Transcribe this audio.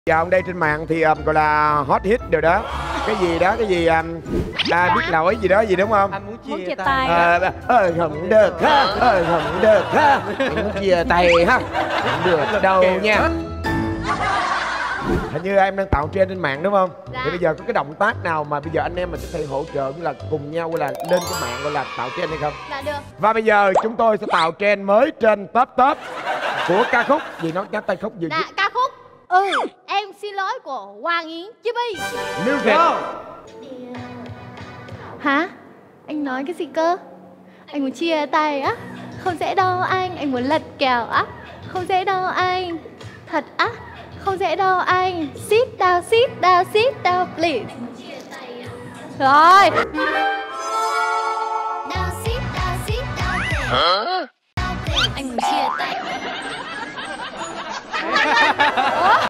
Dạo đây trên mạng thì gọi là hot hit điều đó. Cái gì đó, cái gì biết lỗi gì đó gì đúng không? Anh Muốn chia tay. Không được ha, không được ha, muốn chia tay ha, không được đâu nha. Hình như em đang tạo trend trên mạng đúng không? Dạ. Thì bây giờ có cái động tác nào mà bây giờ anh em mình sẽ thể hỗ trợ như là cùng nhau là lên cái mạng gọi là tạo trend hay không? Dạ được. Và bây giờ chúng tôi sẽ tạo trend mới trên top của ca khúc gì nó nhắc tay khúc gì? Dạ, ca khúc Em xin lỗi của Hoàng Yến Chibi. Music. Hả? Anh nói cái gì cơ? Anh muốn chia tay á? Không dễ đâu anh muốn lật kèo á? Không dễ đâu anh. Thật á? Không dễ đâu anh. Sit down, sit down, sit down, please. Rồi. Anh muốn chia tay.